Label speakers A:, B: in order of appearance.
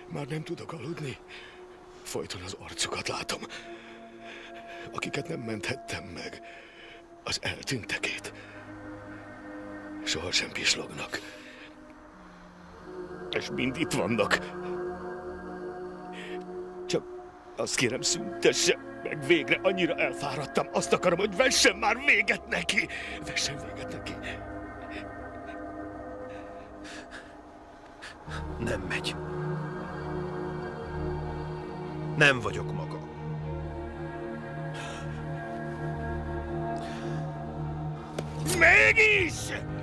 A: Már nem tudok aludni. Folyton az arcukat látom. Akiket nem menthettem meg, az eltűntekét. Sohasem pislognak. És mind itt vannak. Csak azt kérem, szüntesse meg végre, annyira elfáradtam. Azt akarom, hogy vessen már véget neki. Vessen véget neki.
B: Nem megy. Nem vagyok maga.
A: Mégis!